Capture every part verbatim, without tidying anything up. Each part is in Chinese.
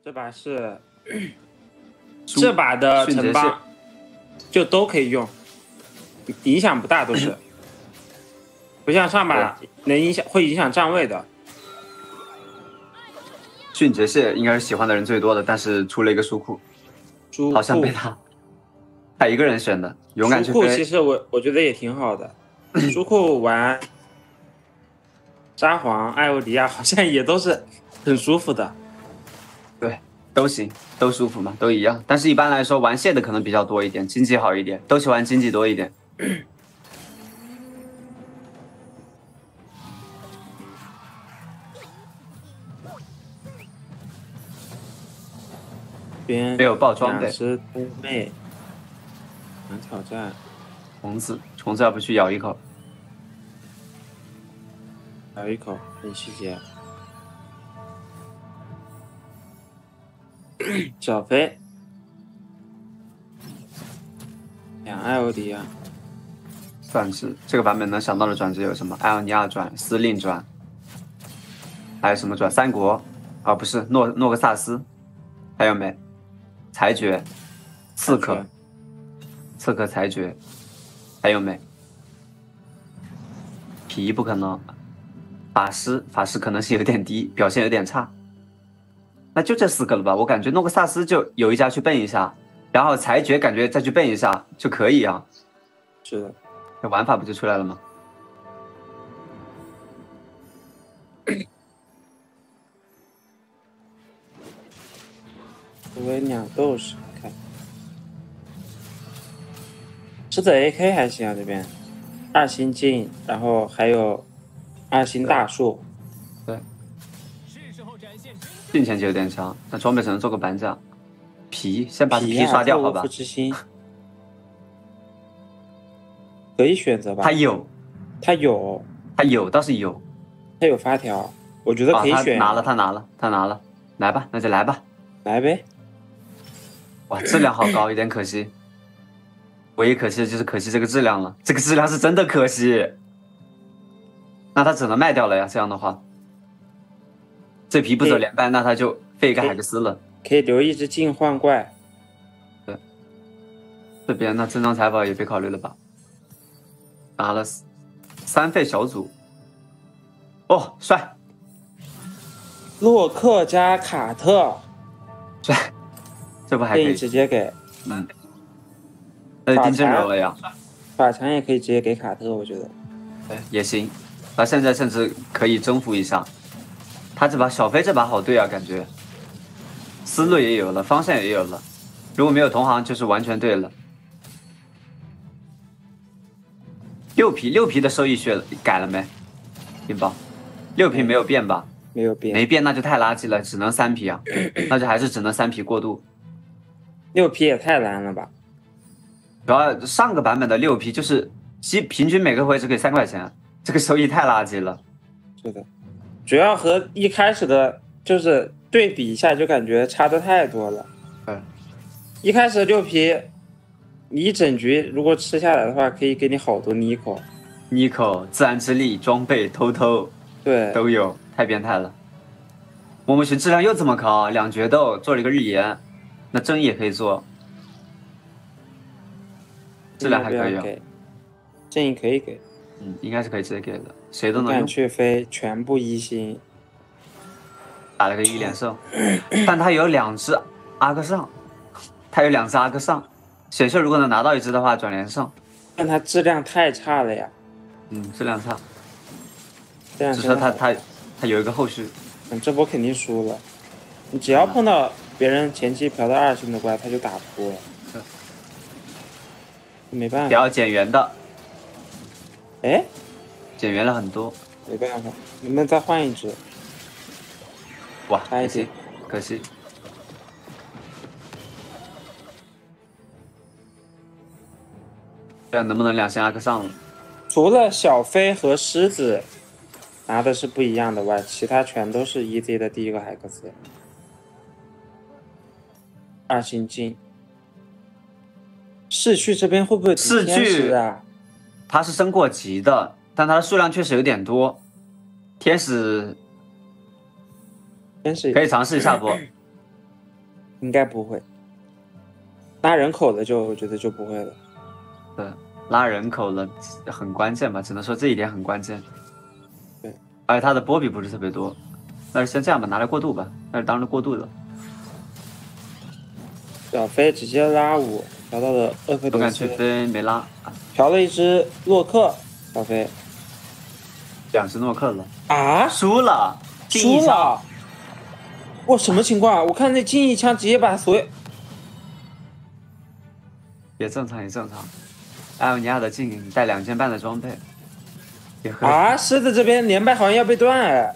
这把是这把的城邦就都可以用，影响不大，都是不像上把能影响会影响站位的。 迅捷蟹应该是喜欢的人最多的，但是出了一个书库， 书库好像被他他一个人选的，勇敢去飞。 书库其实我我觉得也挺好的，书库玩沙皇、艾欧迪亚好像也都是很舒服的。 对，都行，都舒服嘛，都一样。但是一般来说，玩蟹的可能比较多一点，经济好一点，都喜欢经济多一点。 边没有爆装备， 是姑妹，难挑战。 虫子，虫子要不去咬一口？ 咬一口，很细节。小飞，两艾欧迪亚。 转职这个版本能想到的转职有什么？艾奥尼亚转、司令转，还有什么转？三国啊，不是诺诺克萨斯，还有没？裁决、刺客、刺客裁决，还有没？皮不可能，法师法师可能是有点低，表现有点差。那就这四个了吧？我感觉诺克萨斯就有一家去奔一下，然后裁决感觉再去奔一下就可以啊。 是的， 这玩法不就出来了吗？ 作为两斗士看，狮子 A K 还行啊，这边二星镜，然后还有二星大树。 对。进前期有点强，那装备只能做个板甲。皮先把皮刷掉，好吧？ 之心可以选择吧？ 他有， 他有， 他有，倒是有。 他有发条，我觉得可以选。 啊、他拿了，他拿了，他拿了，来吧，那就来吧， 来呗。 哇，质量好高，有点可惜。唯一可惜的就是可惜这个质量了，这个质量是真的可惜。那他只能卖掉了呀，这样的话，这皮不走连败，那他就废一个海克斯了。 可以留一只净换怪。 对，这边那增长财宝也别考虑了吧，拿了三费小组。哦，帅！ 洛克加卡特， 帅，这不还可以直接给？ 嗯，那定阵容了呀。 法强也可以直接给卡特，我觉得。 对，也行。他现在甚至可以征服一下。他这把小飞这把好对啊，感觉思路也有了，方向也有了。如果没有同行，就是完全对了。六皮六皮的收益血改了没？冰雹，六皮没有变吧？ 没有变， 没变那就太垃圾了，只能三皮啊，那就还是只能三皮过渡。 六皮也太难了吧？ 主要上个版本的六皮就是基平均每个回只给三块钱，这个收益太垃圾了。 是的，主要和一开始的就是对比一下，就感觉差的太多了。 嗯， 一开始六皮，你一整局如果吃下来的话，可以给你好多尼可。 尼可、自然之力、装备、偷偷， 对， 都有，太变态了。魔魔群质量又这么高，两决斗做了一个日炎，那正义也可以做，质量还可以啊。 正义可以给， 嗯，应该是可以直接给的，谁都能用。 敢去飞全部一星， 打了个一连胜，但他有两只阿克上，他有两只阿克上，选秀如果能拿到一只的话，转连胜。 但他质量太差了呀。 嗯，质量差， 这样只是他他他有一个后续。 嗯，这波肯定输了。你只要碰到别人前期嫖到二星的怪，他就打不过了。没办法。 要减员的。 哎， 减员了很多。 没办法，能不能再换一只？ 哇， 差一点， 可惜。这样能不能两星阿克上了？ 除了小飞和狮子拿的是不一样的外，其他全都是 E Z 的第一个海克斯。二星镜，逝去这边会不会逝去啊？ 它是升过级的，但它的数量确实有点多。天使， 天使可以尝试一下不？ 应该不会。拉人口的就我觉得就不会了。 对，拉人口了很关键吧，只能说这一点很关键。 对， 而且他的波比不是特别多，那就先这样吧，拿来过渡吧，那就当着过渡了。 小飞直接拉五，调到了厄克德斯， 去飞没拉， 调了一只洛克，小飞两只诺克了啊， 输了， 输了，哇，什么情况？我看那近一枪直接把所有， 也正常也正常。艾欧尼亚的近带两件半的装备，也合啊，狮子这边连败好像要被断哎，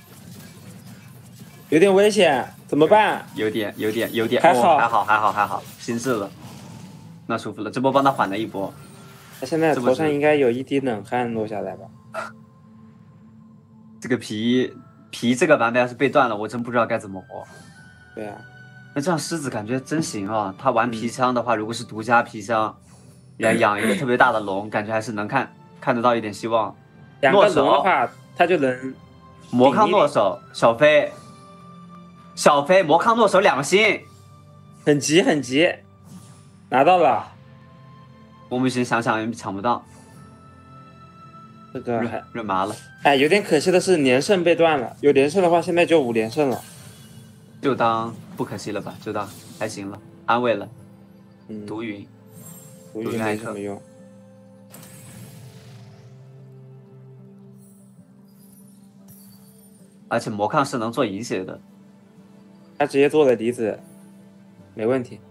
有点危险。怎么办？ 有点，有点，有点， 还好， 哦、还好，还好，还好，心智了，那舒服了。这波帮他缓了一波。 他现在头上应该有一滴冷汗落下来吧？ 这个皮皮这个版本要是被断了，我真不知道该怎么活。 对啊， 那这样狮子感觉真行啊！他玩皮枪的话，嗯、如果是独家皮枪，要养一个特别大的龙，感觉还是能看看得到一点希望。 两个龙的话，他就能魔抗诺手小飞。小飞魔抗诺手两星， 很急很急，拿到了。 我们先想想抢不到， 这个润麻了。 哎，有点可惜的是连胜被断了，有连胜的话现在就五连胜了， 就当不可惜了吧，就当还行了，安慰了。 嗯， 毒云， 毒云没什么用。 而且魔抗是能做饮血的。 他直接做了离子，没问题。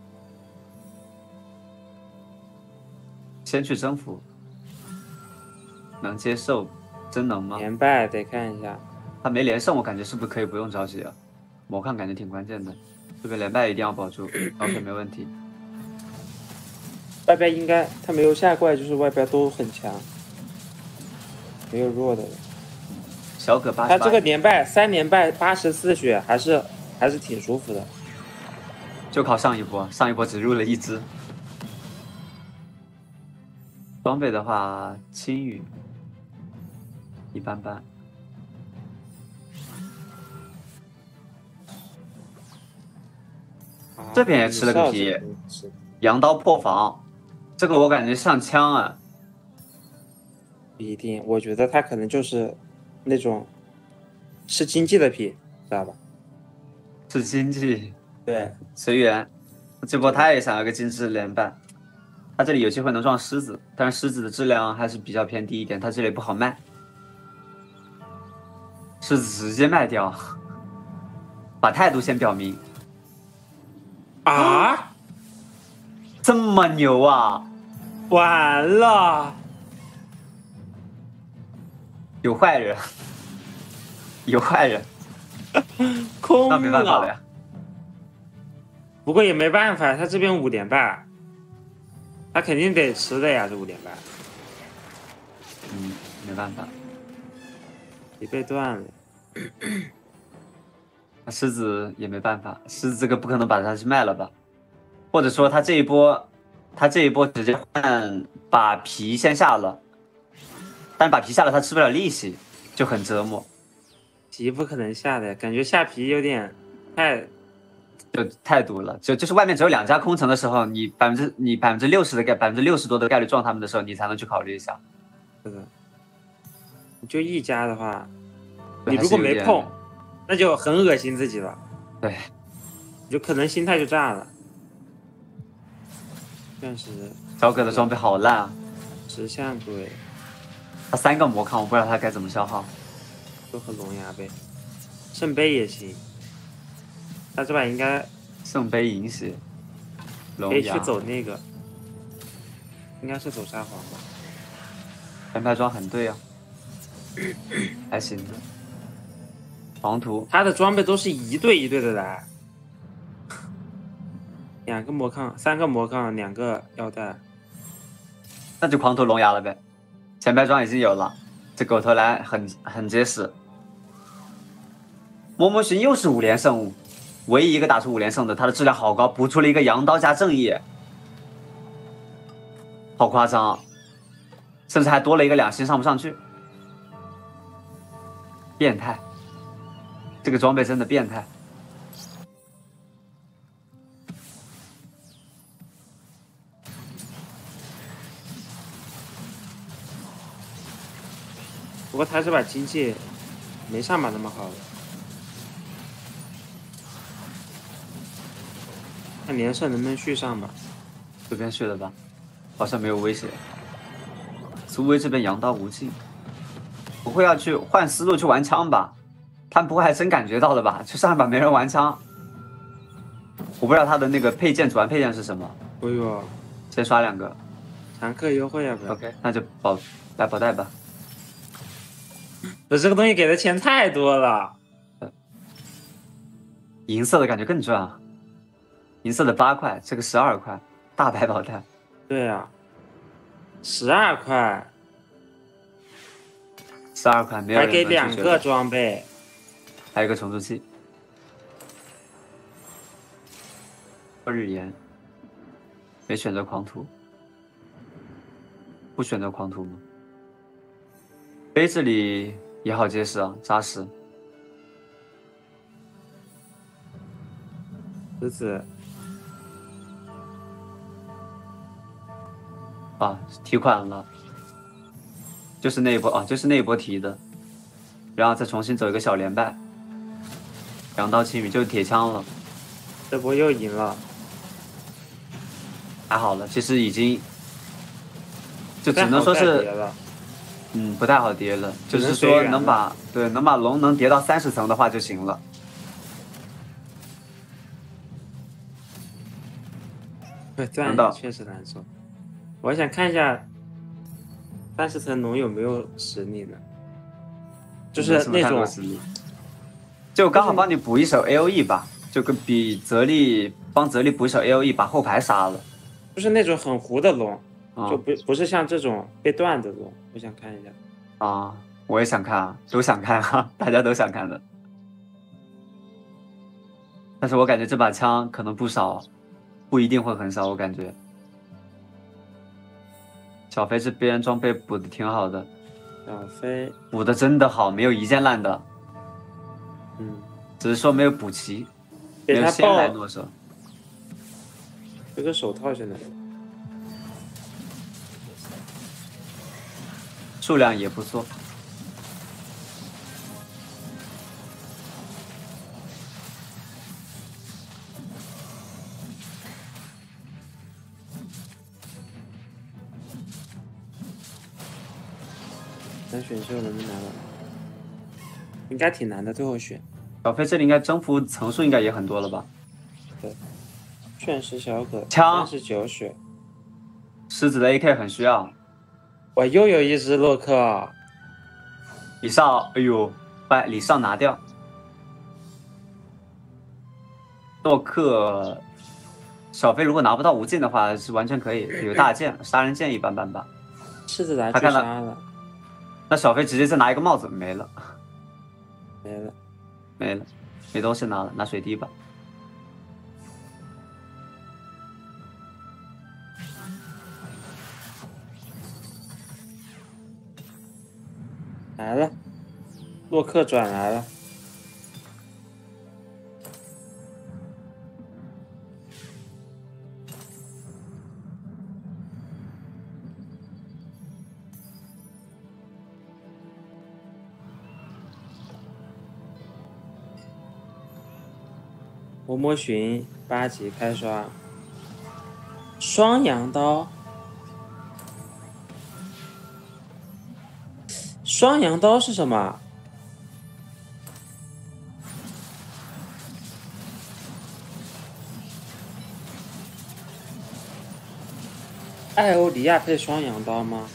先去征服，能接受，真能吗？ 连败得看一下。 他没连胜，我感觉是不是可以不用着急啊？魔抗感觉挺关键的，这边连败一定要保住。OK， 没问题。 外边应该他没有下怪，就是外边都很强，没有弱的了。 小葛八， 他这个连败三连败八十四血，还是。还是挺舒服的， 就靠上一波，上一波只入了一只。装备的话，青羽一般般。啊、这边也吃了个皮，羊刀破防，这个我感觉像枪啊。 不一定，我觉得他可能就是那种吃经济的皮，知道吧？ 是经济， 对， 随缘。这波他也想要个精致连败，他这里有机会能撞狮子，但是狮子的质量还是比较偏低一点，他这里不好卖。狮子直接卖掉，把态度先表明。 啊， 这么牛啊！ 完了， 有坏人，有坏人。 空了， 那没办法了呀。 不过也没办法，他这边五连败，他肯定得吃的呀，这五连败。 嗯，没办法， 皮被断了。 那狮子也没办法，狮子这个不可能把它去卖了吧？或者说他这一波，他这一波直接换把皮先下了，但把皮下了他吃不了利息，就很折磨。 皮不可能下的，感觉下皮有点太， 就太毒了。就就是外面只有两家空城的时候，你百分之你百分之六十的概百分之六十多的概率撞他们的时候，你才能去考虑一下。 是的，你就一家的话，你如果没碰，那就很恶心自己了。 对， 你就可能心态就炸了。确实， 小葛的装备好烂啊！ 直向鬼， 他三个魔抗，我不知道他该怎么消耗。 都和龙牙呗，圣杯也行。他这把应该圣杯饮血， 可以去走那个，应该是走沙皇吧。 前排装很对啊，还行的。黄图， 他的装备都是一对一对的来，两个魔抗，三个魔抗，两个腰带， 那就狂屠龙牙了呗。前排装已经有了，这狗头来很很结实。摸摸寻又是五连胜，唯一一个打出五连胜的，他的质量好高，补出了一个羊刀加正义，好夸张，甚至还多了一个两星上不上去，变态，这个装备真的变态。 不过他这把经济没上把那么好了，看连胜能不能续上吧。 这边续了吧，好像没有威胁。苏威这边阳刀无尽，不会要去换思路去玩枪吧？他们不会还真感觉到了吧？就上一把没人玩枪，我不知道他的那个配件主玩配件是什么。 哎呦， 先刷两个， 常客优惠要不要 ？OK， 那就保来保带吧。 不，这个东西给的钱太多了。 银色的感觉更赚啊！银色的八块，这个十二块，大白保带。 对啊，十二块， 十二块没有人还给两个装备， 还有一个重铸器。日炎没选择狂徒，不选择狂徒吗？杯子里也好结实啊，扎实。 狮子啊，提款了，就是那一波啊，就是那一波提的，然后再重新走一个小连败，两刀青羽就是铁枪了， 这波又赢了， 还好了，其实已经就只能说是，嗯，不太好叠了，就是说能把对能把龙能叠到三十层的话就行了。 对，钻确实难受。我想看一下三十层龙有没有实力呢？就是那种， 就刚好帮你补一手 A O E 吧，就跟比泽力帮泽力补一手 A O E， 把后排杀了。 就是那种很糊的龙， 嗯、 就不不是像这种被断的龙。我想看一下。 啊，我也想看啊，都想看啊，大家都想看的。但是我感觉这把枪可能不少。不一定会很少，我感觉。小飞这边装备补的挺好的， 小飞补的真的好，没有一件烂的。 嗯， 只是说没有补齐，没有先来诺手。 这个手套现在数量也不错。 咱选秀能不能拿到？应该挺难的，最后选。 小飞这里应该征服层数应该也很多了吧？ 对，钻石小可枪三十九血， 狮子的 A K 很需要。 我又有一只洛克， 李少，哎呦，把李少拿掉。洛克，小飞如果拿不到无尽的话，是完全可以有大剑，杀人剑一般般吧。 狮子来追杀了。 那小飞直接再拿一个帽子没了， 没了， 没了，没东西拿了，拿水滴吧。 来了，洛克转来了。摸摸寻八级开刷，双阳刀，双阳刀是什么？艾欧迪亚配双阳刀吗？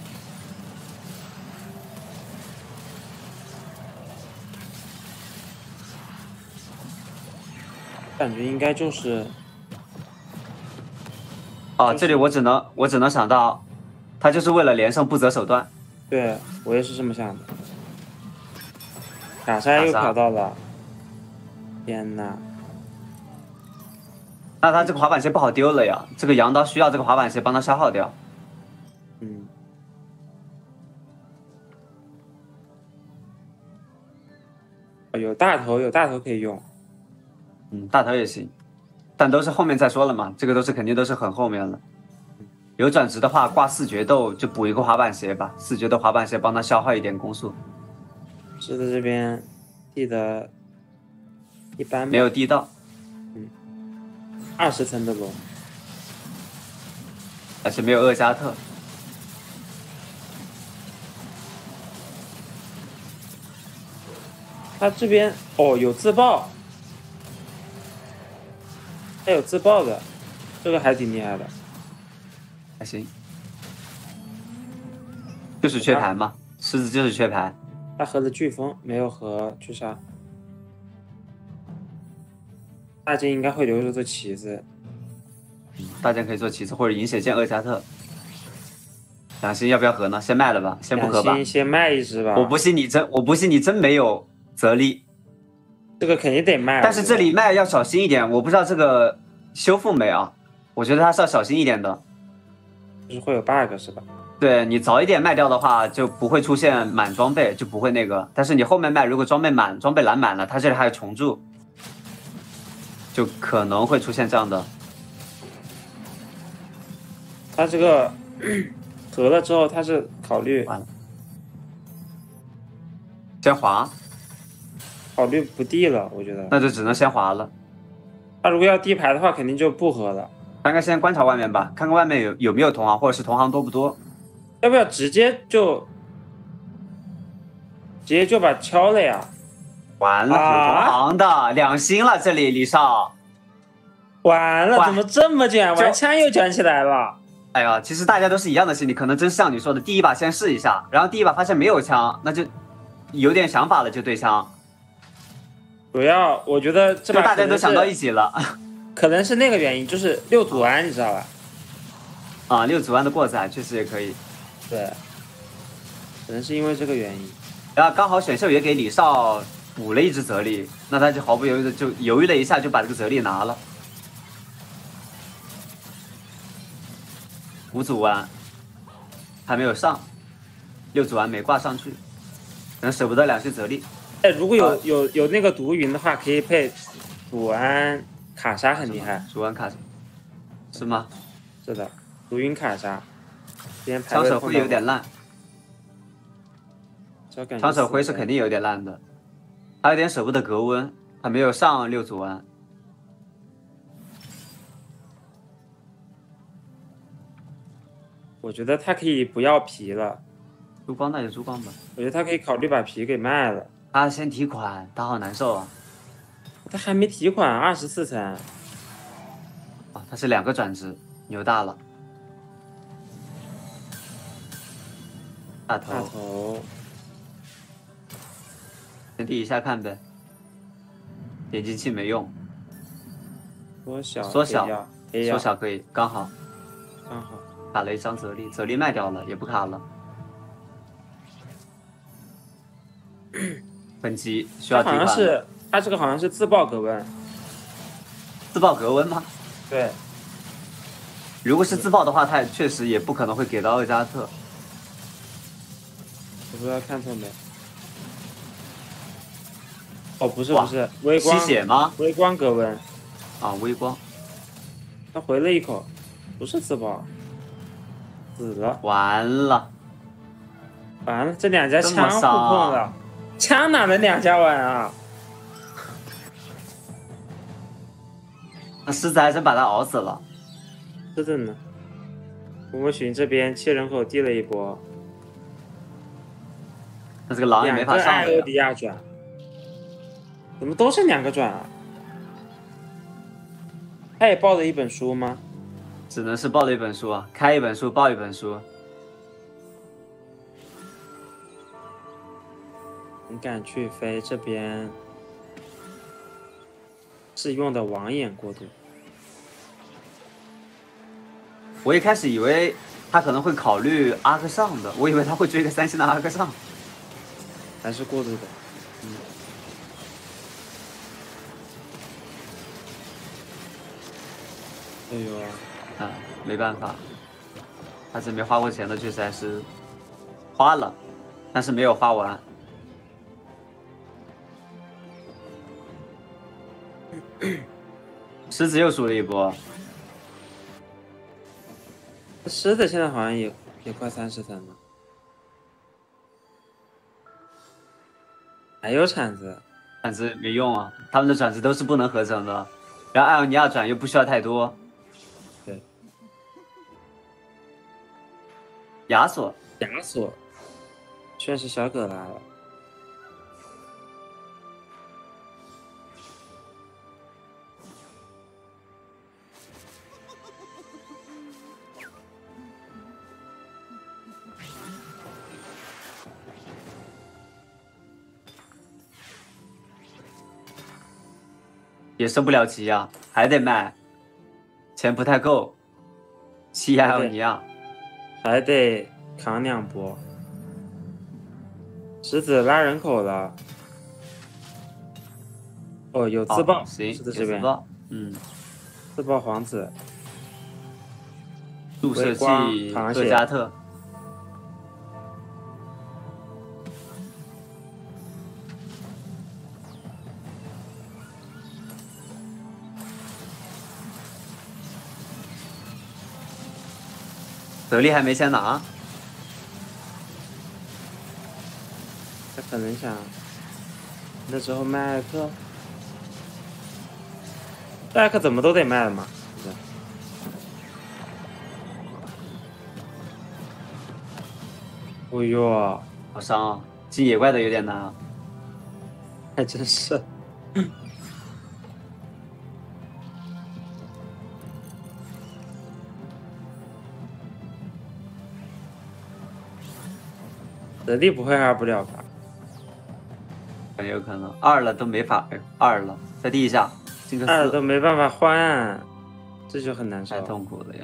感觉应该就是， 哦，这里我只能我只能想到，他就是为了连胜不择手段。 对我也是这么想的。卡莎又考到了，天哪！ 那他这个滑板鞋不好丢了呀，这个羊刀需要这个滑板鞋帮他消耗掉。 嗯。有大头，有大头可以用。 嗯，大头也行，但都是后面再说了嘛，这个都是肯定都是很后面了。 有转职的话，挂四决斗就补一个滑板鞋吧，四决斗滑板鞋帮他消耗一点攻速。 狮子这边地的一般， 没有地道。 嗯，二十层的龙， 而且没有厄加特。 他这边哦有自爆，他有自爆的，这个还挺厉害的。 还行，就是缺牌嘛，狮子就是缺牌。 他合了飓风，没有合巨杀。大剑应该会留着做旗子， 大剑可以做旗子或者饮血剑厄加特。两星要不要合呢？先卖了吧，先不合吧。 两星先卖一只吧。 我不信你真，我不信你真没有泽力。 这个肯定得卖。 但是这里卖要小心一点，我不知道这个修复没啊？我觉得它是要小心一点的。 就是会有 bug 是吧？ 对你早一点卖掉的话，就不会出现满装备，就不会那个。但是你后面卖，如果装备满，装备蓝满了，它这里还有重铸，就可能会出现这样的。 它这个合了之后，它是考虑完了，先滑， 考虑不地了，我觉得。 那就只能先滑了。 他如果要地牌的话，肯定就不合了。 大概先观察外面吧，看看外面有有没有同行，或者是同行多不多。 要不要直接就直接就把敲了呀？ 完了， 啊、 有同行的两星了，这里李少。 完了，怎么这么卷？玩枪又卷起来了。 哎呀，其实大家都是一样的心理，可能真像你说的，第一把先试一下，然后第一把发现没有枪，那就有点想法了，就对枪。 主要我觉得这把大家都想到一起了。 可能是那个原因，就是六组安，你知道吧？ 啊，六组安的过载确实也可以。 对，可能是因为这个原因。 然后刚好选秀也给李少补了一只泽力，那他就毫不犹豫的就犹豫了一下，就把这个泽力拿了。五组安还没有上，六组安没挂上去，可能舍不得两星泽力。 哎，如果有、啊、有有那个毒云的话，可以配祖安。卡莎很厉害， 主安卡莎是吗？ 是的，毒云卡莎。 枪手会有点烂，枪手灰是肯定有点烂的，还有点舍不得格温，还没有上六组安。 我觉得他可以不要皮了， 珠光那就珠光吧。 我觉得他可以考虑把皮给卖了。 他先提款，他好难受啊。 他还没提款，二十四层。 啊，他是两个转职，牛大了。大头。 大头。 先递一下看呗。点击器没用。 缩小。 缩小。缩小可以，刚好。 刚好。 卡了一张泽力，泽力卖掉了，也不卡了。本期需要提款。 好像是。他这个好像是自爆格温， 自爆格温吗？ 对。 如果是自爆的话，他确实也不可能会给到厄加特。 我不知道看错没？哦，不是不是，微光吸血吗？ 微光格温。 啊，微光。 他回了一口，不是自爆，死了。 完了。 完了，这两家枪互碰了，枪哪能两家玩啊？ 那狮子还真把他熬死了。 是的呢。古墓群这边七人口递了一波， 那这个狼也没法上了。 两个艾欧迪亚转，怎么都是两个转啊？他也报了一本书吗？ 只能是报了一本书啊，开一本书报一本书。 你敢去飞这边是用的网眼过渡。 我一开始以为他可能会考虑阿克尚的，我以为他会追个三星的阿克尚， 还是过渡的。嗯。哎呦， 啊，没办法，他这没花过钱的确实还是花了，但是没有花完。狮子又输了一波。 狮子现在好像也也快三十层了，还有铲子， 铲子没用啊，他们的转子都是不能合成的，然后艾欧尼亚转又不需要太多。 对， 亚索， 亚索，确实小葛来了。 也升不了级呀、啊，还得卖，钱不太够。西艾欧尼亚还得扛两波。石子拉人口了。哦，有自爆， 哦、行， 狮子这边， 嗯， 自爆皇子， 注射器赫加特。德利还没先拿， 他可能想那时候卖艾克，艾克怎么都得卖了嘛，是不是？哎呦， 好伤啊！进野怪的有点难啊， 还真是。德利不会二不了吧？ 很有可能二了都没法二了，在地下，进个四二都没办法换，这就很难受， 太痛苦了呀。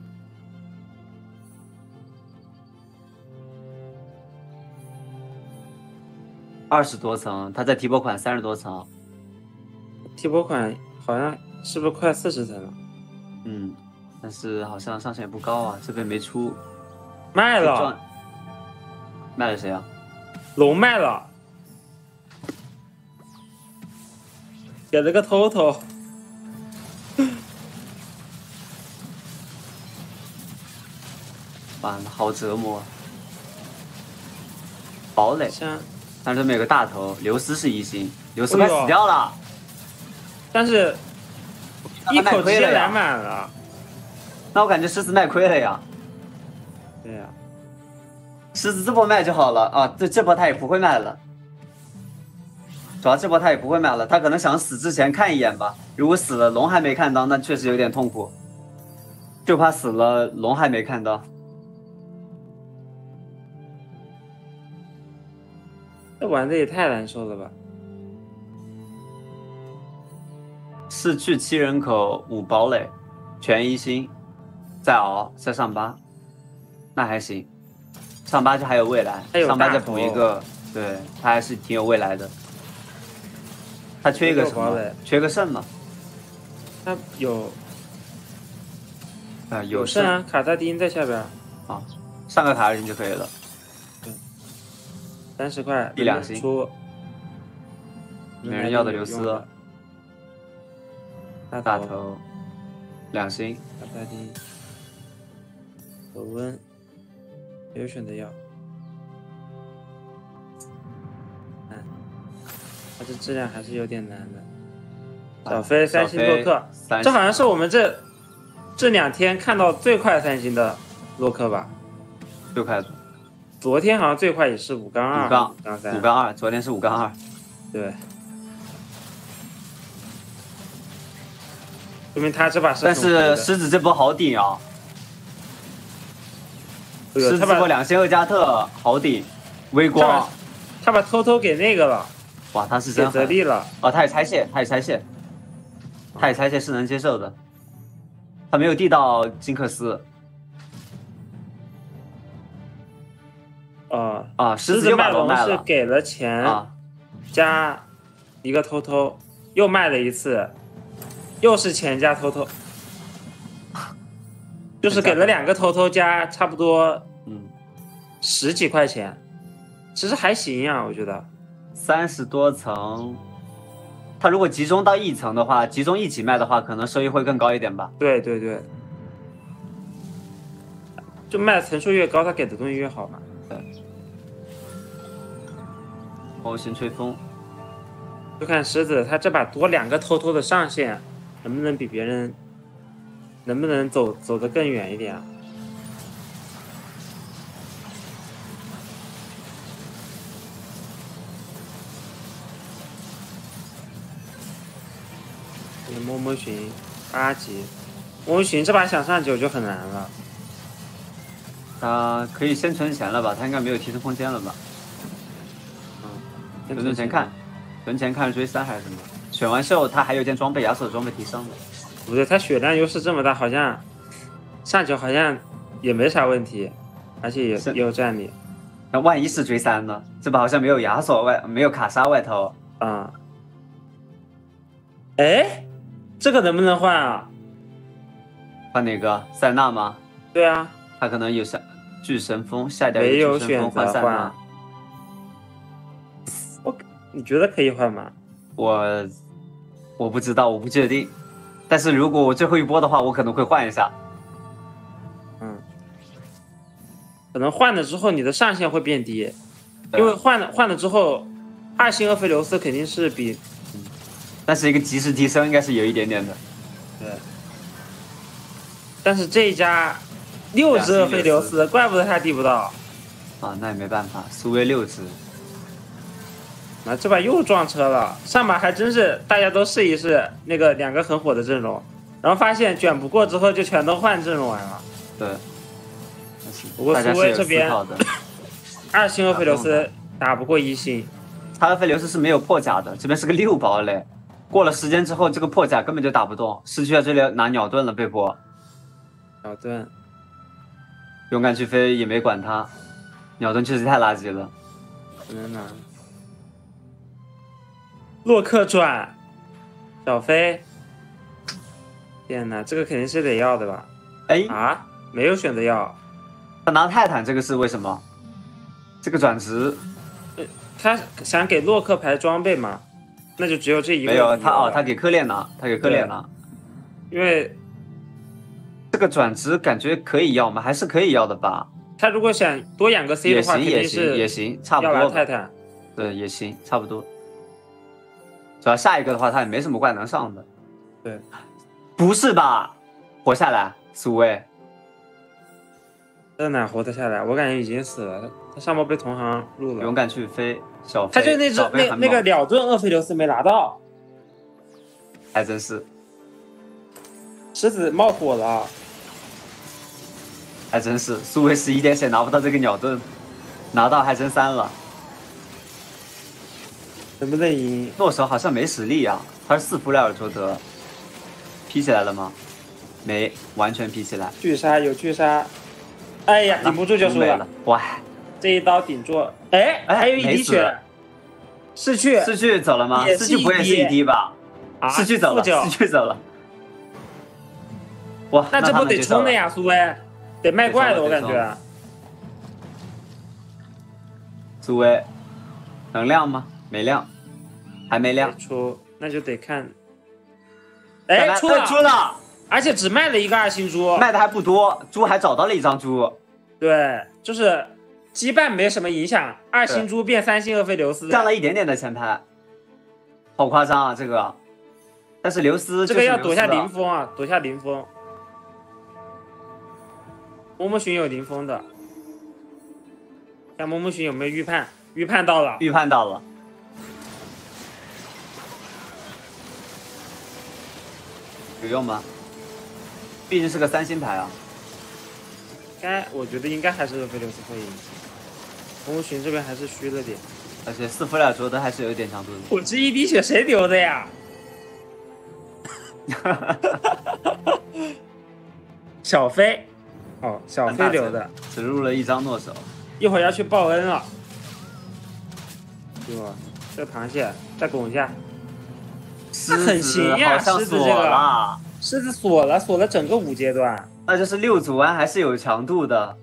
二十多层，他在提拨款三十多层， 提拨款好像是不是快四十层了？ 嗯，但是好像上限也不高啊，这边没出， 卖了， 卖了谁啊？ 龙卖了，给了个头头。 完了，好折磨。堡垒， 像， 但是这边有个大头，刘斯是一星，刘斯快死掉了。 但是，一口气来满了。 那我感觉狮子卖亏了呀。 对呀、啊， 狮子这波卖就好了啊，这这波他也不会卖了。主要这波他也不会卖了，他可能想死之前看一眼吧。如果死了龙还没看到，那确实有点痛苦。就怕死了龙还没看到。 这玩的也太难受了吧！ 逝去七人口五堡垒，全一星，再熬再上八，那还行。上八就还有未来，上八再补一个，对他还是挺有未来的。他缺一个什么？缺个肾嘛？ 他有啊， 有肾啊，卡萨丁在下边啊，上个卡萨丁就可以了。 对，三十块一两星出， 没人要的刘斯， 大大头两星， 卡萨丁，和温，没有选择要。这质量还是有点难的。小飞三星洛克，这好像是我们这这两天看到最快三星的洛克吧？ 最快， 昨天好像最快也是五杠二， 五杠杠三， 五杠二，昨天是五杠二， 对。说明他这把是， 但是狮子这波好顶啊！狮子这波两星二加特好顶，微光， 他把偷偷给那个了。 哇，他是真得力了哦！他也拆卸，他也拆卸，他也拆卸是能接受的。他没有递到金克斯。 哦啊，狮子又把龙卖了， 是给了钱， 啊、 加一个偷偷，又卖了一次，又是钱加偷偷，就是给了两个偷偷加差不多嗯十几块钱，其实还行呀、啊，我觉得。 三十多层，它如果集中到一层的话，集中一起卖的话，可能收益会更高一点吧。 对对对。 就卖的层数越高，他给的东西越好嘛。 对。欧星吹风， 就看狮子他这把多两个偷偷的上线，能不能比别人，能不能走走得更远一点啊？摸摸寻八级，摸摸寻这把想上九就很难了。 他可以先存钱了吧？他应该没有提升空间了吧？嗯，存钱看，存钱看追三还是什么？选完秀他还有件装备，亚索的装备提升的。 不对，他血量优势这么大，好像上九好像也没啥问题，而且也也有战力。 那万一是追三呢？这把好像没有亚索外，没有卡莎外头啊。哎。这个能不能换啊？ 换哪个？塞纳吗？ 对啊， 他可能有下巨神风，下一代没有巨神风选择换。我你觉得可以换吗？ 我我不知道，我不确定。但是如果我最后一波的话，我可能会换一下。 嗯，可能换了之后你的上限会变低，因为换了换了之后，二星厄斐琉斯肯定是比。 但是一个及时提升应该是有一点点的， 对。但是这一家六只厄斐琉斯，怪不得他递不到。 啊，那也没办法，苏威六只。 那这把又撞车了，上把还真是大家都试一试那个两个很火的阵容，然后发现卷不过之后就全都换阵容完了。 对。 不过苏威这边二星厄斐琉斯打不过一星， 他厄斐琉斯是没有破甲的，这边是个六堡垒。过了时间之后，这个破甲根本就打不动，失去了这里拿鸟盾了，被迫。 鸟盾， 勇敢去飞也没管他，鸟盾确实太垃圾了。 不能拿。洛克转，小飞。天哪，这个肯定是得要的吧？ 哎啊，没有选择要。 他拿泰坦，这个是为什么？这个转职， 他想给洛克牌装备吗？那就只有这一个。 没有他哦，他给科列拿，他给科列拿。 因为这个转职感觉可以要吗？还是可以要的吧？ 他如果想多养个 C 的话，肯定是也行，差不多。 要拿泰坦。 对，也行，差不多。主要下一个的话，他也没什么怪能上的。 对， 不是吧？活下来，苏威。 这哪活得下来？我感觉已经死了。他上波被同行入了。 勇敢去飞，小飞。 他就那只那那个鸟盾厄斐琉斯没拿到， 还真是。 狮子冒火了， 还真是。苏威十一点血拿不到这个鸟盾，拿到还真三了。 能不能赢？ 诺手好像没实力啊，他是四弗莱尔卓德。劈起来了吗？没，完全劈起来。 巨杀有巨杀，哎呀，顶不住就输了。 哇！ 这一刀顶住，哎，还有一滴血，逝去， 逝去走了吗？逝去不也是一滴吧？ 啊， 逝去走了，逝去走了。哇， 那这不得冲的呀，苏威，得卖怪的，我感觉。 苏威，能亮吗？没亮，还没亮。 出，那就得看。哎，出了，出了， 而且只卖了一个二星猪， 卖的还不多，猪还找到了一张猪。 对，就是。羁绊没什么影响，二星猪变三星厄斐琉斯， 降了一点点的前排，好夸张啊！这个，但是琉斯这个要躲下林峰啊，躲下林峰。摸摸寻有林峰的，看摸摸寻有没有预判，预判到了， 预判到了。有用吗？毕竟是个三星牌啊。 该我觉得应该还是厄斐琉斯会赢。摸摸寻这边还是虚了点， 而且四弗莱尔卓德还是有一点强度的。 我这一滴血谁流的呀？小飞，哦，小飞流的， 只入了一张诺手， 一会儿要去报恩了。对吧？这个螃蟹再拱一下，那很行呀，狮子这个，狮子锁了，锁了整个五阶段， 那就是六组完还是有强度的。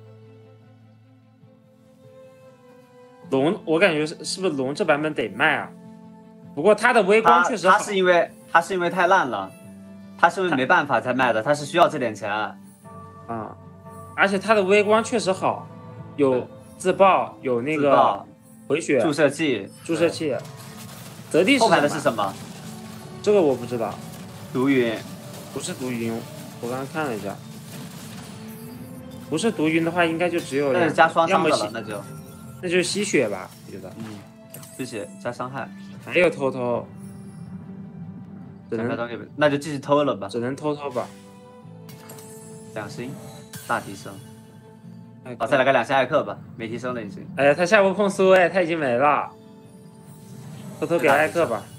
龙，我感觉是是不是龙这版本得卖啊？不过它的微光确实好， 他是因为他是因为太烂了，他是因为没办法才卖的，他是需要这点钱。 啊， 而且他的微光确实好，有自爆，有那个回血注射器， 注射器。泽地是后排的是什么？ 这个我不知道。 毒云， 不是毒云，我刚刚看了一下，不是毒云的话，应该就只有那是加双伤的了，那就那就是吸血吧，我觉得。 嗯，吸血加伤害。 还有偷偷，只能那就继续偷了吧， 只能偷偷吧。 两星，大提升。好，再来个两星艾克吧，没提升了已经。 哎呀，他下波控苏哎，他已经没了。偷偷给艾克吧。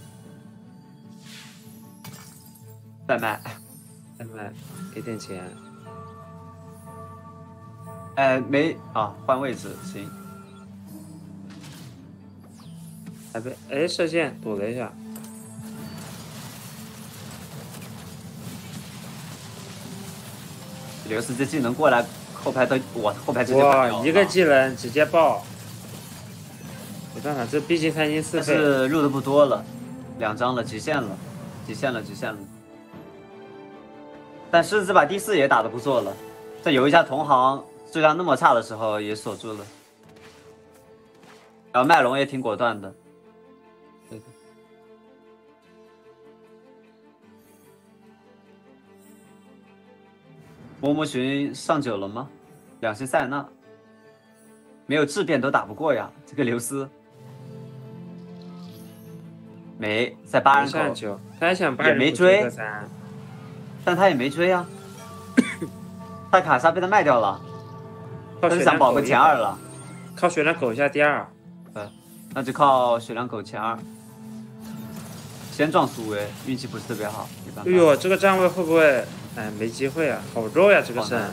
再卖， 再卖，给点钱。 哎，没啊，换位置行。 哎被哎射线躲了一下。 刘斯这技能过来，后排都我后排直接哇，一个技能直接爆。没办法，这毕竟他已经四费。 是入的不多了，两张了，极限了，极限了，极限了。但狮子这把第四也打得不错了，在有一家同行质量那么差的时候也锁住了。然后麦龙也挺果断的。对对。摸摸寻上九了吗？两星塞纳，没有质变都打不过呀，这个刘斯。没在八人口， 他想也没追，但他也没追啊。他卡莎被他卖掉了，他是想保个前二了， 靠血量狗一下第二。 对，那就靠血量狗前二。先撞苏威，运气不是特别好，没办法。 哎呦，这个站位会不会？哎，没机会啊，好肉呀，这个肾。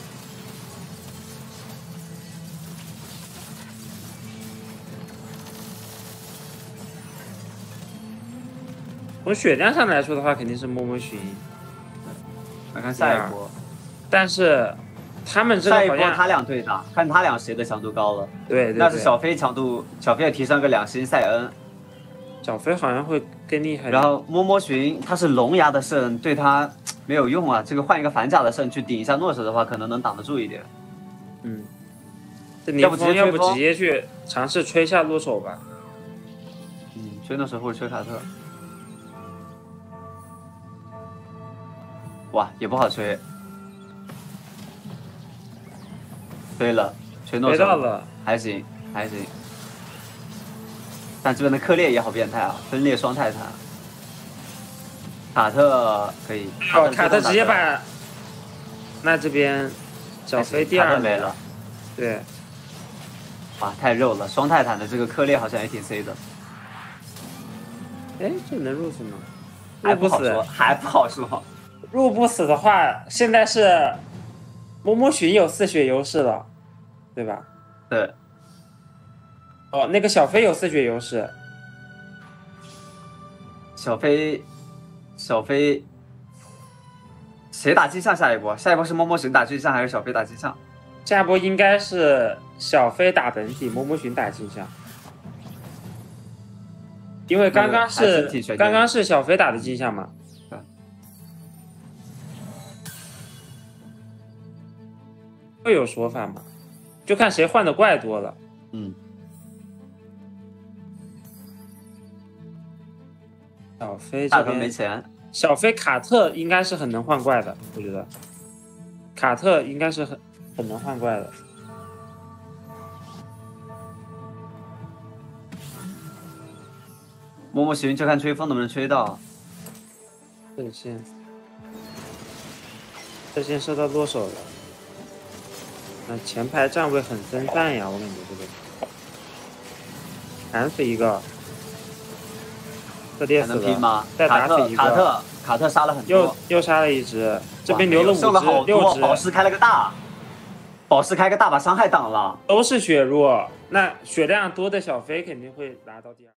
从血量上来说的话，肯定是摸摸寻。 来看下一波， 但是他们这个下一波他俩对打，看他俩谁的强度高了。 对 对, 对。 那是小飞强度，小飞要提升个两星赛恩。 小飞好像会更厉害。 然后摸摸寻他是龙牙的肾，对他没有用啊。这个换一个反甲的肾去顶一下诺什的话，可能能挡得住一点。 嗯。这要不直接要不直接去尝试吹下落手吧。 嗯，吹诺什或者吹卡特。哇，也不好吹，吹了，吹诺什了， 还行还行。但这边的克烈也好变态啊，分裂双泰坦。卡特可以， 哦，卡特直接把，那这边小飞第二没了， 对， 哇，太肉了，双泰坦的这个克烈好像也挺 C 的。 哎，这能入死吗？ 还不好说，还不好说。 入不死的话，现在是摸摸寻有四血优势了，对吧？ 对。 哦，那个小飞有四血优势。 小飞，小飞，谁打镜像？下一波，下一波是摸摸寻打镜像还是小飞打镜像？ 下一波应该是小飞打本体，摸摸寻打镜像。因为刚刚是刚刚是小飞打的镜像嘛。会有说法吗？就看谁换的怪多了。 嗯。 小飞这边没钱。 小飞卡特应该是很能换怪的，我觉得。卡特应该是很很能换怪的。 摸摸寻就看吹风能不能吹到。 这线，这线射到落手了。那前排站位很分散呀，我感觉这个。砍死一个。这跌死了，再打死一个。 卡特，卡特杀了很多。 又又杀了一只，这边留了五只，六只。 宝石开了个大，宝石开个大把伤害挡了。 都是血弱，那血量多的小飞肯定会拿到第二。